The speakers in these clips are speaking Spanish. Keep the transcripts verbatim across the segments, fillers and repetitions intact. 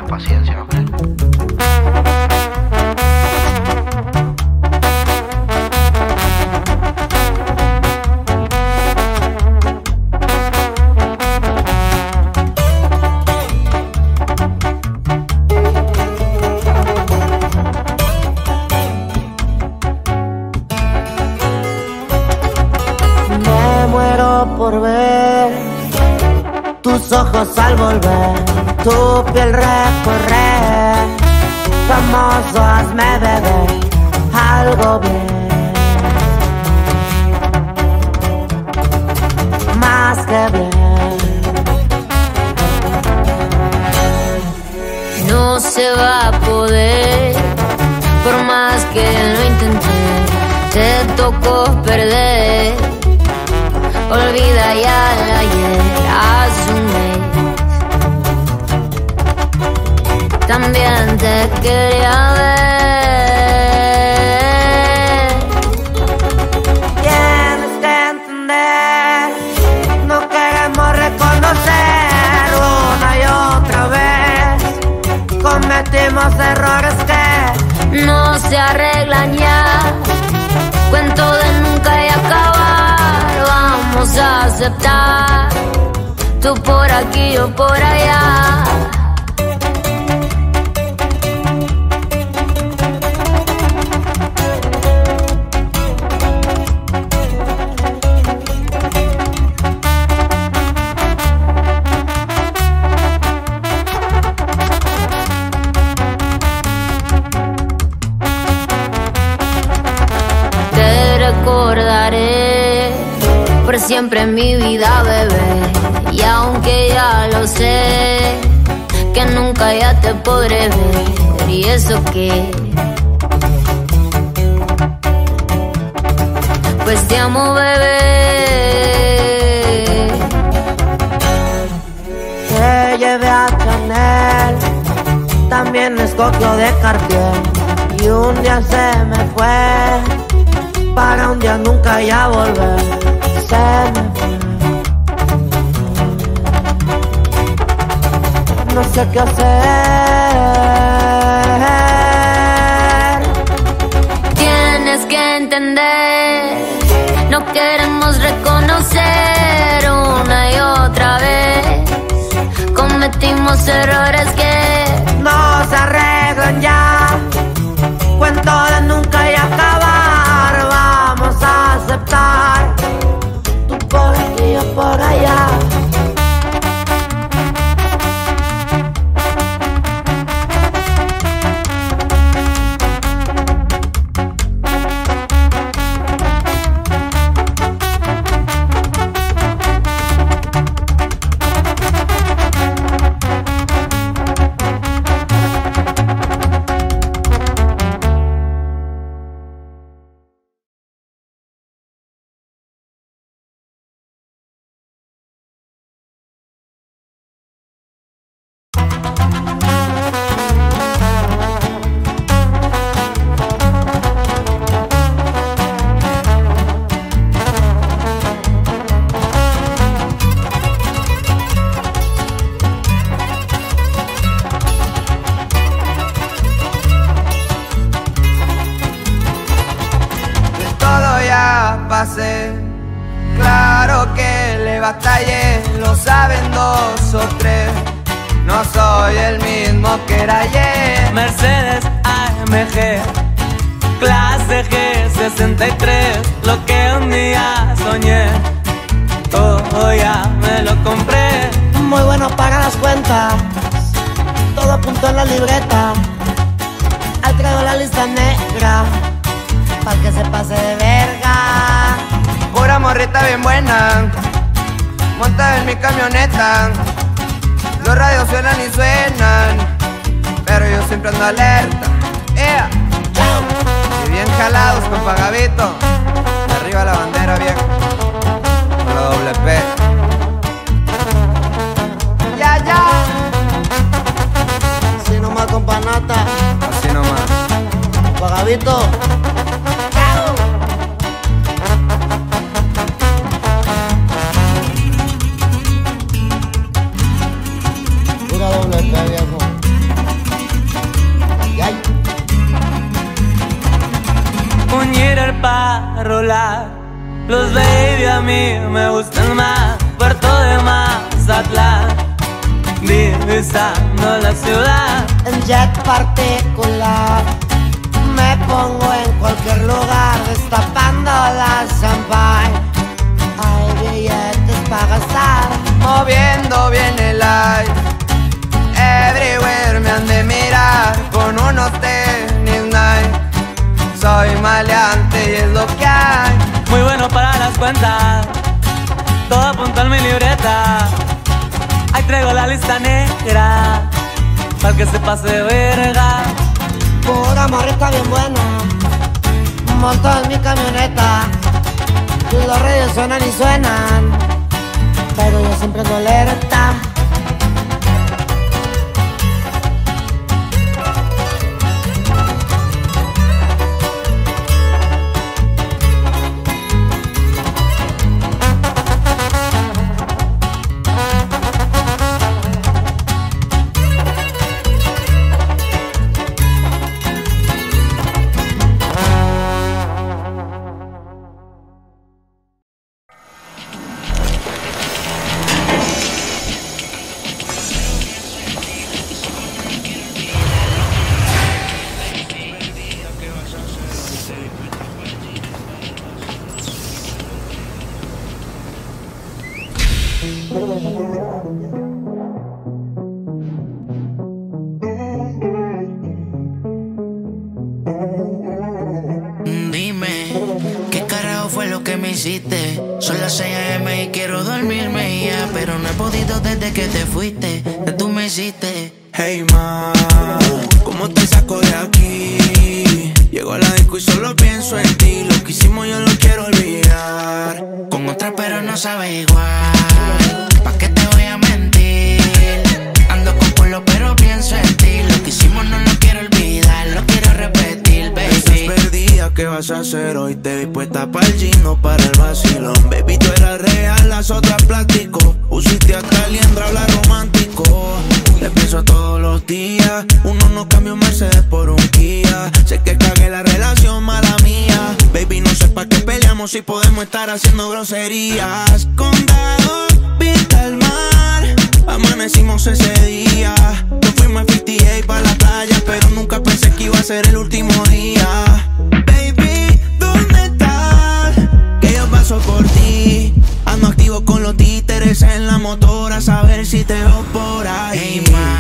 tengan paciencia, ¿ok? Por ver tus ojos al volver, tu piel recorrer, famoso, hazme beber algo bien, más que bien. No se va a poder, por más que lo intenté, te tocó perder. Olvida ya el ayer, asume. También te quería ver. Tienes que entender, no queremos reconocer una y otra vez. Cometimos errores que no se arreglan ya. Cuento de nunca y acabar. Vamos a aceptar, tú por aquí, yo por allá. Te recordaré por siempre en mi vida, bebé. Y aunque ya lo sé, que nunca ya te podré ver. ¿Y eso qué? Pues te amo, bebé. Te llevé a Chanel, también escogió de Cartier. Y un día se me fue, para un día nunca ya volver. Se me fue. No sé qué hacer. Tienes que entender, no queremos reconocer una y otra vez. Cometimos errores que no se arreglan ya. Cuento de nunca y acabar. Vamos a aceptar, tú por aquí, yo por allá. Claro que le batallé, lo saben dos o tres. No soy el mismo que era ayer. Mercedes A M G, clase G sesenta y tres. Lo que un día soñé, todo ya me lo compré. Muy bueno para las cuentas, todo apuntó en la libreta. Al traigo la lista negra, pa'l que se pase de verga. Pura morrita bien buena, monta en mi camioneta. Los radios suenan y suenan, pero yo siempre ando alerta. Yeah. Y bien jalados con Pagavito. Arriba la bandera vieja, con la doble P. Ya, ya. Así nomás con panata, Así nomás. Pagavito. Pura doble P, viejo. para rolar. Los baby a mí me gustan más, Puerto de Mazatlán, divisando la ciudad. En jet particular me pongo en cualquier lugar, destapando la champagne. Hay billetes para gastar, moviendo bien el aire. Everywhere me han de mirar con unos tenis Nike. Soy maleante y es lo que hay. Muy bueno para las cuentas, todo apunto en mi libreta. Ahí traigo la lista negra, para que se pase de verga. Pura morrita bien buena, monto en mi camioneta. Los radios suenan y suenan, pero yo siempre ando alerta. Son las seis a eme y quiero dormirme ya, pero no he podido desde que te fuiste, que tú me hiciste. Hey ma, ¿cómo te saco de aquí? Llego a la disco y solo pienso en ti. Lo que hicimos yo lo quiero olvidar. Con otra pero no sabe igual, ¿pa' qué te voy a mentir? Ando con pueblo pero pienso en ti. Lo que hicimos no lo quiero olvidar, lo quiero repetir, baby. Estás perdida, ¿qué vas a hacer hoy? Te vi puesta para el gino, para el vacilón. Baby, tú eras real, las otras plástico. Usiste hasta liendra, habla romántico. Te pienso todos los días. Uno no cambia un Mercedes por un Kia. Sé que cagué la relación, mala mía. Baby, no sé pa' qué peleamos si podemos estar haciendo groserías. Condado, vista al mar, amanecimos ese día. Nos fuimos a cincuenta y ocho pa' la playa, pero nunca pensé que iba a ser el último día. Baby, ¿dónde estás? Que yo paso por ti. Ando activo con los títeres en la motora, a saber si te veo por ahí. Hey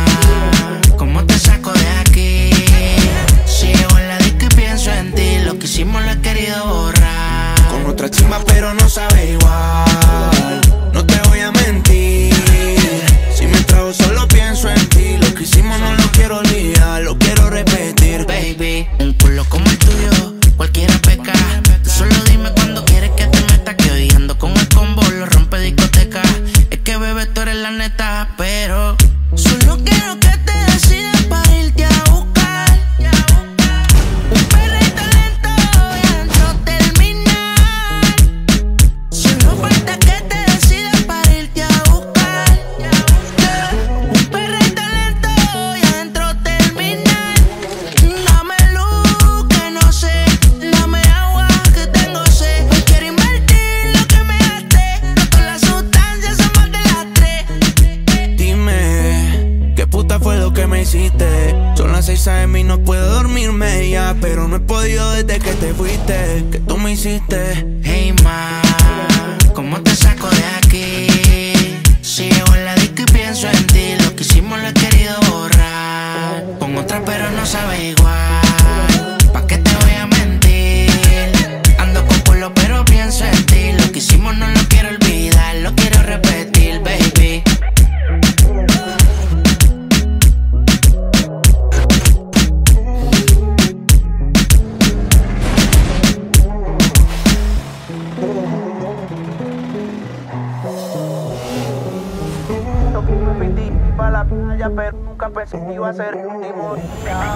ma, ¿cómo te saco de aquí? Si llego en la disco y pienso en ti. Lo que hicimos lo he querido borrar. Con otra chimba pero no sabe igual. No te voy a mentir, si me trago solo pienso en ti. Lo que hicimos no lo quiero olvidar, lo quiero repetir. Baby, un culo como el tuyo, cualquiera peca. Solo dime cuando quieres que te meta, que hoy ando con el combo, lo rompe discoteca. Es que bebé tú eres la neta, pero solo quiero que te decidas para irte a buscar. Un perrito lento y adentro terminar. Solo falta que te decidas para irte a buscar. Un perrito lento y adentro terminar. Dame luz que no sé, dame agua que tengo sed. Hoy quiero invertir lo que me gasté, no con las sustancias son más de las tres. Dime, ¿qué puta fue lo que me hiciste? Son las seis a eme y no puedo dormirme ya, pero no he podido desde que te fuiste, que tú me hiciste. Hey ma, ¿cómo te saco de aquí? Si llego en la disco y pienso en ti. Lo que hicimos lo he querido borrar. Con otra pero no sabe igual, ¿pa' qué te voy a mentir? Ando con pueblo pero pienso en ti. Lo que hicimos no lo quiero olvidar, lo quiero repetir, baby. Pa' la playa, pero nunca pensé que iba a ser el último día.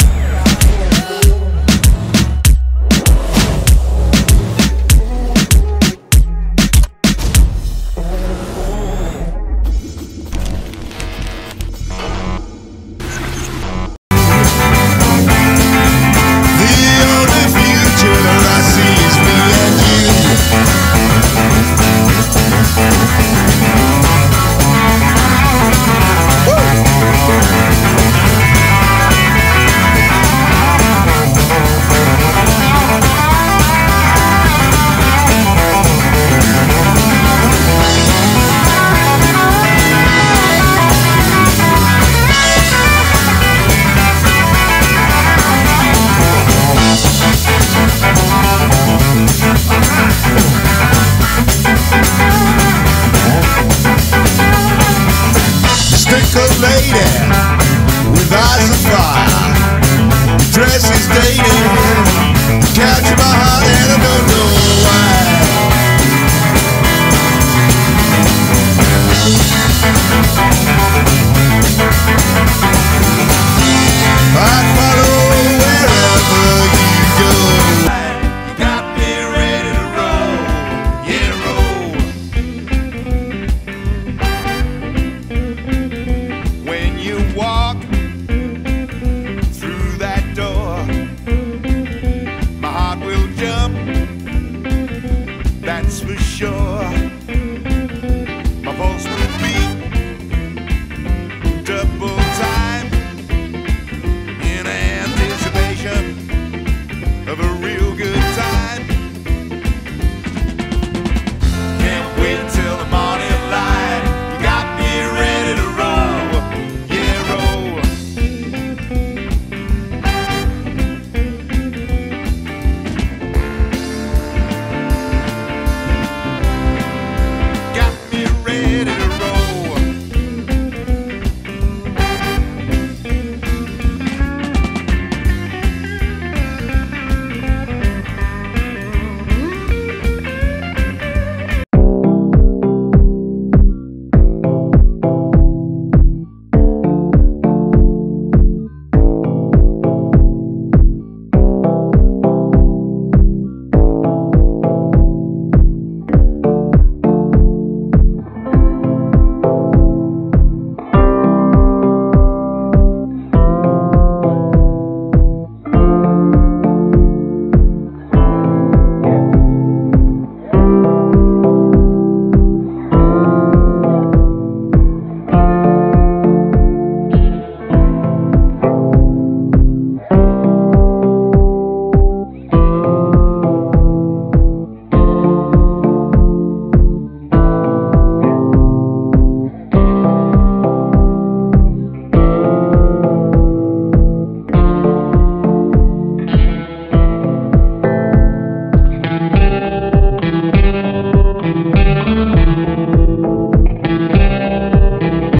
The only future I see is me. walk through that door, my heart will jump, that's for sure.